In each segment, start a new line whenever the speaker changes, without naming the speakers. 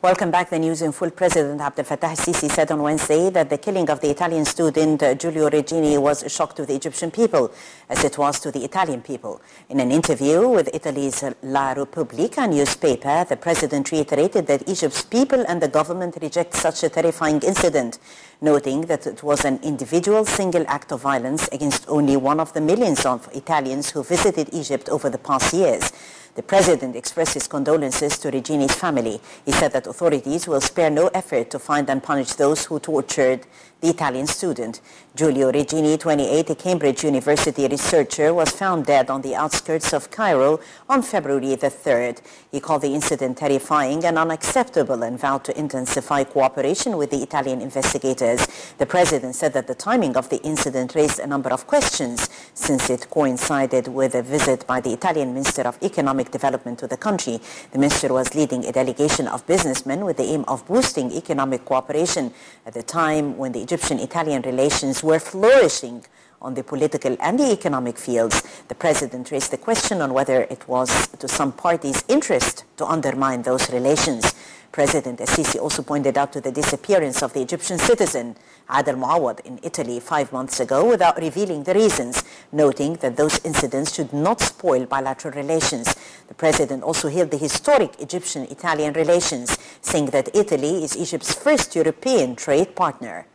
Welcome back. The news in full. President Abdel Fattah al-Sisi said on Wednesday that the killing of the Italian student Giulio Regini was a shock to the Egyptian people, as it was to the Italian people. In an interview with Italy's La Repubblica newspaper, the president reiterated that Egypt's people and the government reject such a terrifying incident, noting that it was an individual single act of violence against only one of the millions of Italians who visited Egypt over the past years. The president expressed his condolences to Regini's family. He said that authorities will spare no effort to find and punish those who tortured the Italian student. Giulio Regini, 28, a Cambridge University researcher, was found dead on the outskirts of Cairo on February the 3rd. He called the incident terrifying and unacceptable and vowed to intensify cooperation with the Italian investigators. The president said that the timing of the incident raised a number of questions, since it coincided with a visit by the Italian Minister of Economic Development to the country. The minister was leading a delegation of businessmen with the aim of boosting economic cooperation at the time when the Egyptian-Italian relations were flourishing on the political and the economic fields. The president raised the question on whether it was to some parties' interest to undermine those relations. President al-Sisi also pointed out to the disappearance of the Egyptian citizen Adel Muawad in Italy 5 months ago without revealing the reasons, noting that those incidents should not spoil bilateral relations. The president also hailed the historic Egyptian-Italian relations, saying that Italy is Egypt's first European trade partner.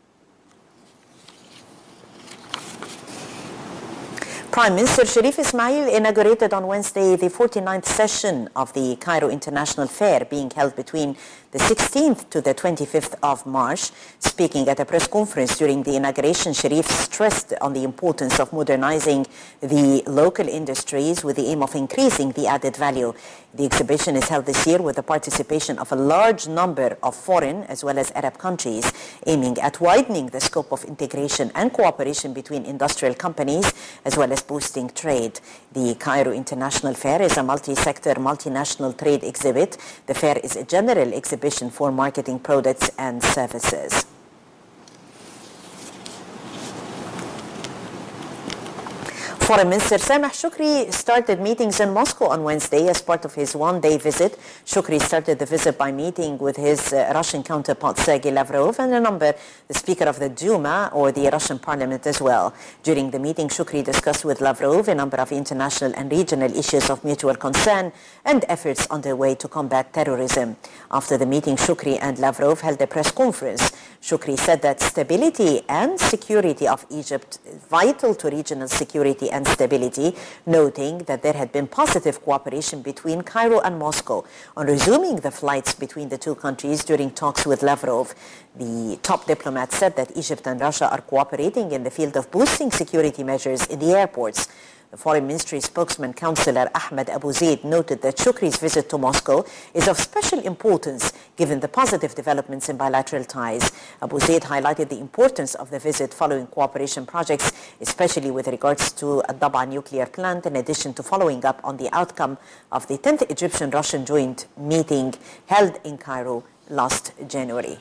Prime Minister Sharif Ismail inaugurated on Wednesday the 49th session of the Cairo International Fair, being held between the 16th to the 25th of March. Speaking at a press conference during the inauguration, Sharif stressed on the importance of modernizing the local industries with the aim of increasing the added value. The exhibition is held this year with the participation of a large number of foreign as well as Arab countries, aiming at widening the scope of integration and cooperation between industrial companies as well as boosting trade. The Cairo International Fair is a multi-sector, multinational trade exhibit. The fair is a general exhibition for marketing products and services. Foreign Minister Sameh Shoukry started meetings in Moscow on Wednesday as part of his one-day visit. Shoukry started the visit by meeting with his Russian counterpart Sergei Lavrov and the Speaker of the Duma, or the Russian Parliament, as well. During the meeting, Shoukry discussed with Lavrov a number of international and regional issues of mutual concern and efforts underway to combat terrorism. After the meeting, Shoukry and Lavrov held a press conference. Shoukry said that stability and security of Egypt is vital to regional security and stability, noting that there had been positive cooperation between Cairo and Moscow on resuming the flights between the two countries during talks with Lavrov. The top diplomat said that Egypt and Russia are cooperating in the field of boosting security measures in the airports. The Foreign Ministry spokesman, Councillor Ahmed Abu Zaid, noted that Shoukry's visit to Moscow is of special importance given the positive developments in bilateral ties. Abu Zaid highlighted the importance of the visit following cooperation projects, especially with regards to a Daba nuclear plant, in addition to following up on the outcome of the 10th Egyptian-Russian joint meeting held in Cairo last January.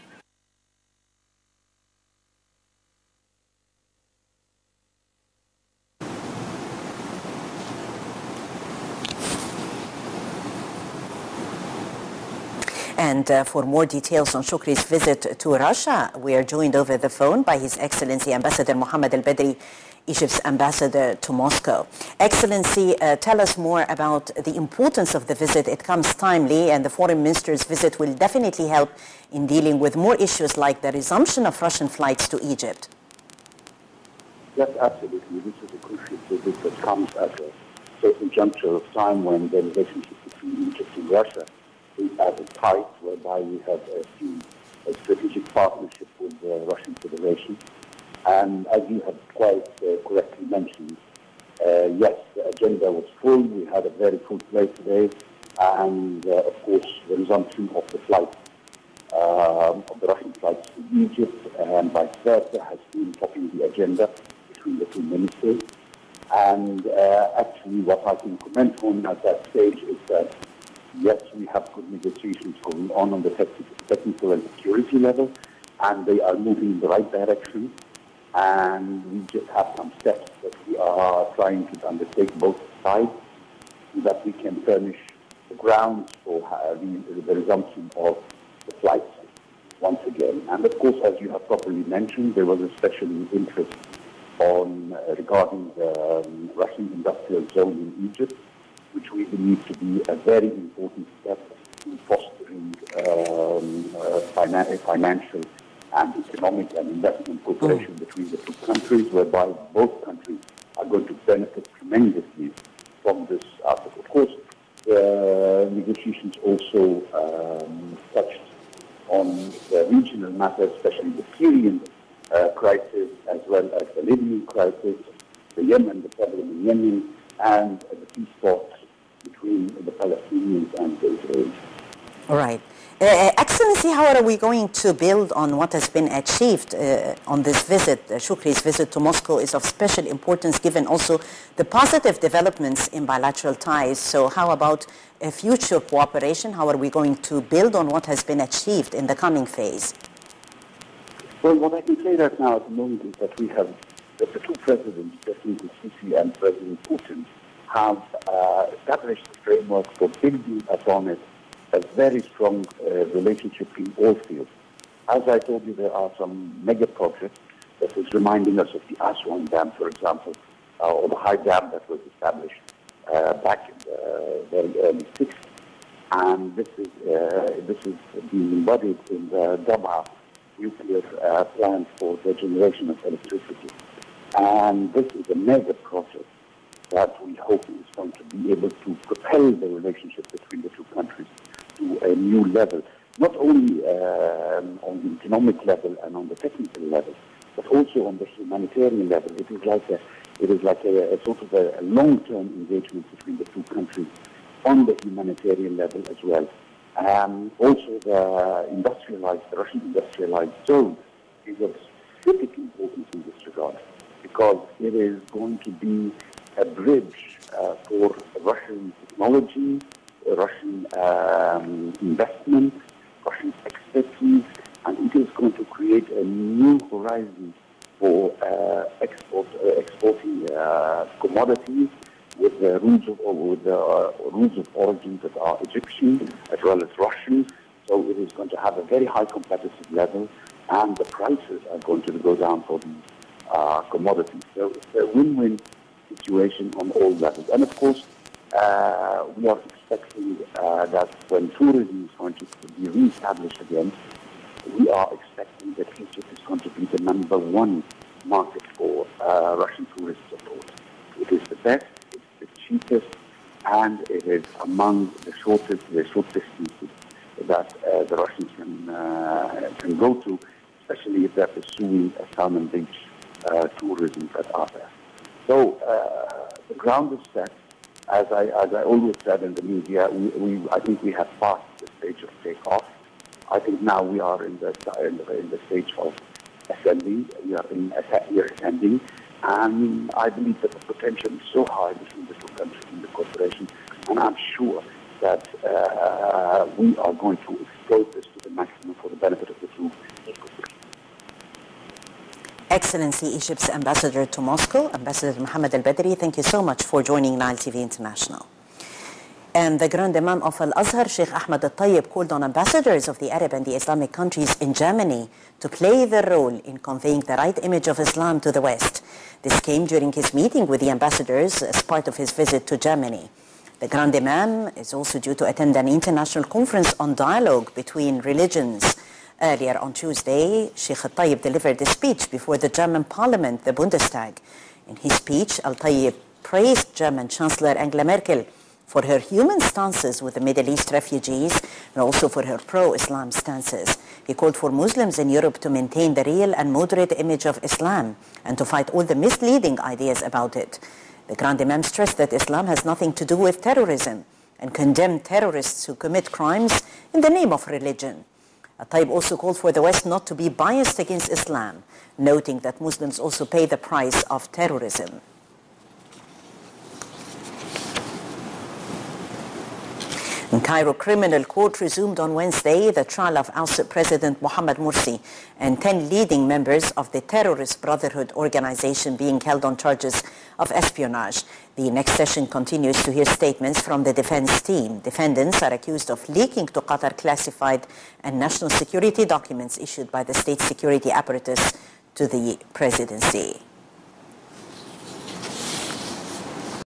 And for more details on Shoukry's visit to Russia, we are joined over the phone by His Excellency Ambassador Mohammed Al-Badri, Egypt's ambassador to Moscow. Excellency, tell us more about the importance of the visit. It comes timely, and the Foreign Minister's visit will definitely help in dealing with more issues like the resumption of Russian flights to Egypt.
Yes, absolutely. This is a crucial visit that comes at a certain juncture of time when the relationship between Egypt and Russia is at a height, whereby we have a strategic partnership with the Russian Federation. And as you have quite correctly mentioned, yes, the agenda was full. We had a very full plate today. And of course, the resumption of the flight, of the Russian flights to Egypt and vice versa has been topping the agenda between the two ministers. And actually, what I can comment on at that stage is that yes, we have good negotiations going on the technical and security level, and they are moving in the right direction. And we just have some steps that we are trying to undertake both sides so that we can furnish the grounds for the resumption of the flights once again. And of course, as you have properly mentioned, there was a special interest regarding the Russian industrial zone in Egypt, which we believe to be a very important step in fostering financial and economic and investment cooperation between the two countries, whereby both countries are going to benefit tremendously from this article. Of course, the negotiations also touched on the regional matters, especially the Syrian crisis, as well as the Libyan crisis, the problem in Yemen, and the peace talks between the Palestinians and the Israelis.
All right. Excellency, how are we going to build on what has been achieved on this visit? Shukri's visit to Moscow is of special importance given also the positive developments in bilateral ties. So how about future cooperation? How are we going to build on what has been achieved in the coming phase?
Well, what I can say right now at the moment is that that the two presidents, President Sisi and President Putin, have established a framework for building upon it a very strong relationship in all fields. As I told you, there are some mega projects that is reminding us of the Aswan Dam, for example, or the high dam that was established back in the very early 60s. And this is being embodied in the Dabha nuclear plant for the generation of electricity. And this is a mega project that we hope is going to be able to propel the relationship between the two countries to a new level, not only on the economic level and on the technical level, but also on the humanitarian level. It is like a sort of a long-term engagement between the two countries on the humanitarian level as well. Also, the Russian industrialized zone is of specific importance in this regard, because it is going to be a bridge for Russian technology, Russian investment, Russian expertise, and it is going to create a new horizon for exporting commodities with the rules of origin that are Egyptian as well as Russian. So it is going to have a very high competitive level, and the prices are going to go down for these commodities. So it's a win-win situation on all levels. And of course, we are expecting that when tourism is going to be re-established again, we are expecting that Egypt is going to be the #1 market for Russian tourists abroad. It is the best, it's the cheapest, and it is among the short distances that the Russians can go to, especially if they're pursuing a salmon beach tourism that are there. So the ground is set. As I always said in the media, I think we have passed the stage of takeoff. I think now we are in the stage of ascending. We are ascending, and I believe that the potential is so high between the two countries in the cooperation, and I'm sure that we are going to exploit this to the maximum for the benefit of the two equally.
Excellency, Egypt's Ambassador to Moscow, Ambassador Mohammed Al-Badri, thank you so much for joining Nile TV International. And the Grand Imam of Al-Azhar, Sheikh Ahmed Al-Tayyib, called on ambassadors of the Arab and the Islamic countries in Germany to play their role in conveying the right image of Islam to the West. This came during his meeting with the ambassadors as part of his visit to Germany. The Grand Imam is also due to attend an international conference on dialogue between religions. Earlier on Tuesday, Sheikh Al-Tayyib delivered a speech before the German parliament, the Bundestag. In his speech, Al-Tayyib praised German Chancellor Angela Merkel for her human stances with the Middle East refugees and also for her pro-Islam stances. He called for Muslims in Europe to maintain the real and moderate image of Islam and to fight all the misleading ideas about it. The Grand Imam stressed that Islam has nothing to do with terrorism and condemned terrorists who commit crimes in the name of religion. Al-Tayyib also called for the West not to be biased against Islam, noting that Muslims also pay the price of terrorism. And Cairo Criminal Court resumed on Wednesday the trial of ousted President Mohamed Morsi and 10 leading members of the terrorist Brotherhood organization being held on charges of espionage. The next session continues to hear statements from the defense team. Defendants are accused of leaking to Qatar classified and national security documents issued by the state security apparatus to the presidency.